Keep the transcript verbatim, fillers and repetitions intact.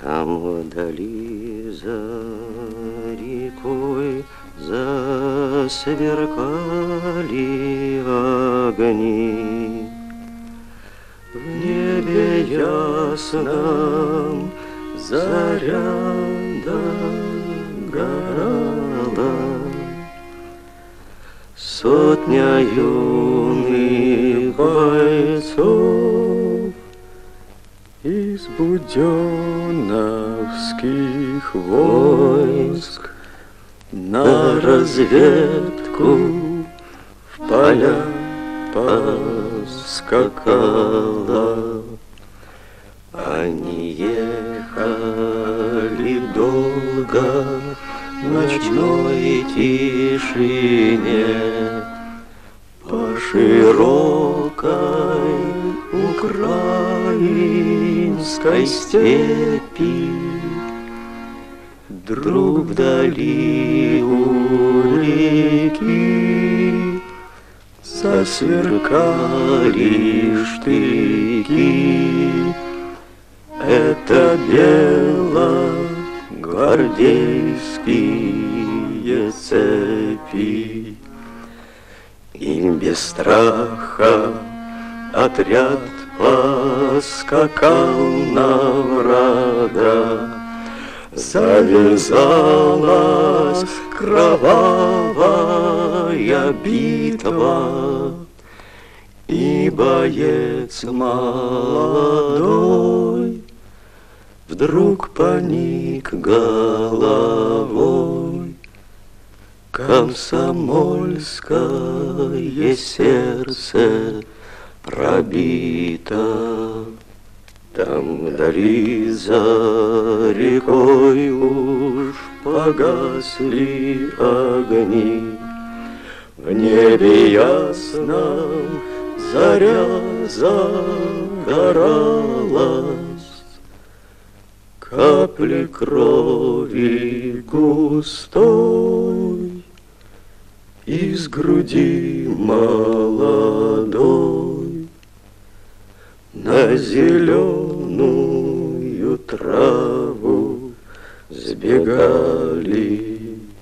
Там вдали за рекой засверкали огни. В небе ясном заря догорала. Сотня юных бойцов из буденовских войск на разведку в поля поскакала. Они ехали долго в ночной тишине по широкой украинской степи. Вдруг вдали у реки засверкали штыки. Это белогвардейские цепи. И без страха отряд поскакал на врага. Завязалась кровавая битва, и боец молодой вдруг поник головой. Комсомольское сердце пробито. Там вдали за рекой уж погасли огни. В небе ясном заря загоралась. Капли крови густой из груди молодой на зеленую траву сбегали